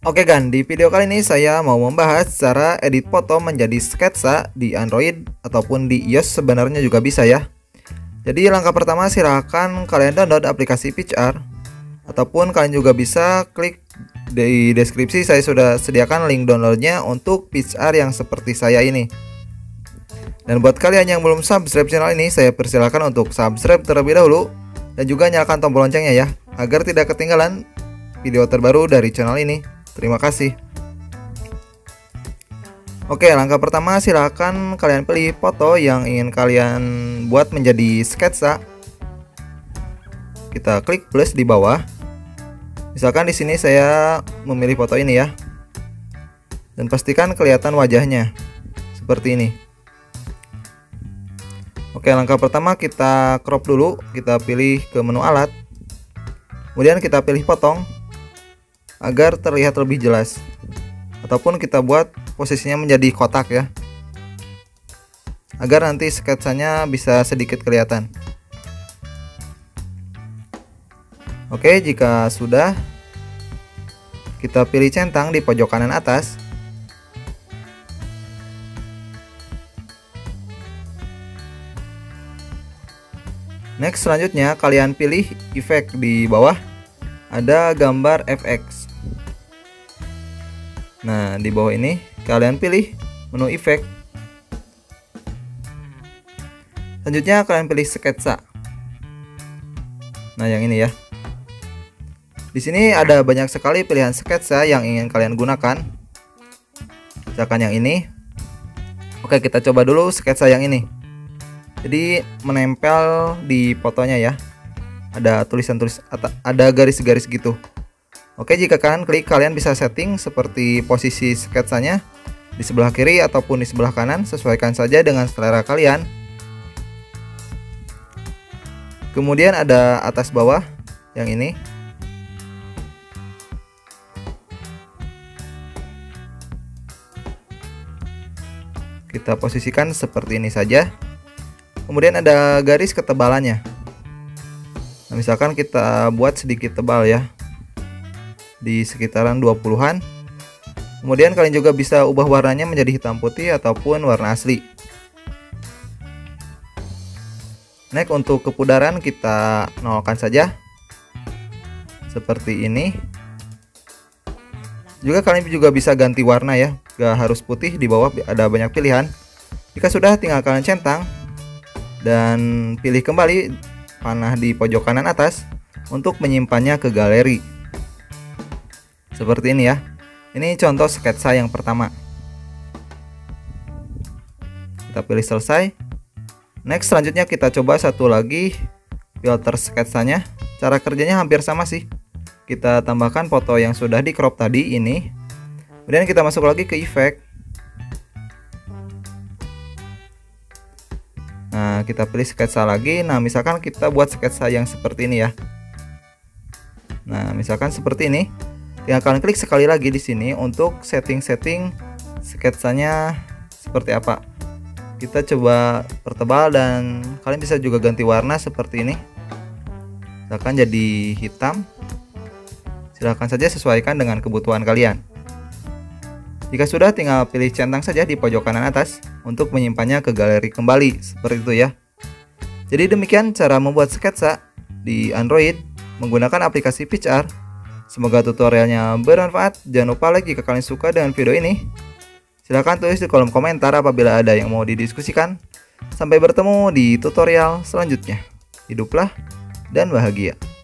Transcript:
Oke Gan, di video kali ini saya mau membahas cara edit foto menjadi sketsa di Android ataupun di iOS sebenarnya juga bisa ya. Jadi langkah pertama silahkan kalian download aplikasi PitchArt ataupun kalian juga bisa klik di deskripsi, saya sudah sediakan link downloadnya untuk PitchArt yang seperti saya ini. Dan buat kalian yang belum subscribe channel ini, saya persilahkan untuk subscribe terlebih dahulu dan juga nyalakan tombol loncengnya ya, agar tidak ketinggalan video terbaru dari channel ini. Terima kasih. Oke, langkah pertama silahkan kalian pilih foto yang ingin kalian buat menjadi sketsa. Kita klik plus di bawah. Misalkan di sini saya memilih foto ini ya. Dan pastikan kelihatan wajahnya seperti ini. Oke, langkah pertama kita crop dulu, kita pilih ke menu alat. Kemudian kita pilih potong agar terlihat lebih jelas, ataupun kita buat posisinya menjadi kotak ya, agar nanti sketsanya bisa sedikit kelihatan. Oke, jika sudah, kita pilih centang di pojok kanan atas. Next, selanjutnya kalian pilih efek di bawah, ada gambar FX. Nah, di bawah ini kalian pilih menu efek. Selanjutnya kalian pilih sketsa. Nah, yang ini ya. Di sini ada banyak sekali pilihan sketsa yang ingin kalian gunakan. Misalkan yang ini. Oke, kita coba dulu sketsa yang ini. Jadi menempel di fotonya ya. Ada tulisan-tulis, ada garis-garis gitu. Oke, jika kalian klik, kalian bisa setting seperti posisi sketsanya di sebelah kiri ataupun di sebelah kanan, sesuaikan saja dengan selera kalian. Kemudian ada atas bawah yang ini. Kita posisikan seperti ini saja. Kemudian ada garis ketebalannya. Nah, misalkan kita buat sedikit tebal ya, di sekitaran 20-an. Kemudian kalian juga bisa ubah warnanya menjadi hitam putih ataupun warna asli. Next, untuk kepudaran kita nolkan saja seperti ini. Juga kalian juga bisa ganti warna ya, gak harus putih, di bawah ada banyak pilihan. Jika sudah, tinggal kalian centang dan pilih kembali panah di pojok kanan atas untuk menyimpannya ke galeri. Seperti ini ya. Ini contoh sketsa yang pertama. Kita pilih selesai. Next, selanjutnya kita coba satu lagi filter sketsanya. Cara kerjanya hampir sama sih. Kita tambahkan foto yang sudah di crop tadi ini. Kemudian kita masuk lagi ke efek. Nah, kita pilih sketsa lagi. Nah, misalkan kita buat sketsa yang seperti ini ya. Nah, misalkan seperti ini. Tinggal kalian klik sekali lagi di sini untuk setting-setting sketsanya seperti apa. Kita coba pertebal dan kalian bisa juga ganti warna seperti ini. Misalkan jadi hitam. Silahkan saja sesuaikan dengan kebutuhan kalian. Jika sudah, tinggal pilih centang saja di pojok kanan atas untuk menyimpannya ke galeri kembali, seperti itu ya. Jadi demikian cara membuat sketsa di Android menggunakan aplikasi PitchArt. Semoga tutorialnya bermanfaat. Jangan lupa like jika kalian suka dengan video ini. Silahkan tulis di kolom komentar apabila ada yang mau didiskusikan. Sampai bertemu di tutorial selanjutnya. Hiduplah dan bahagia.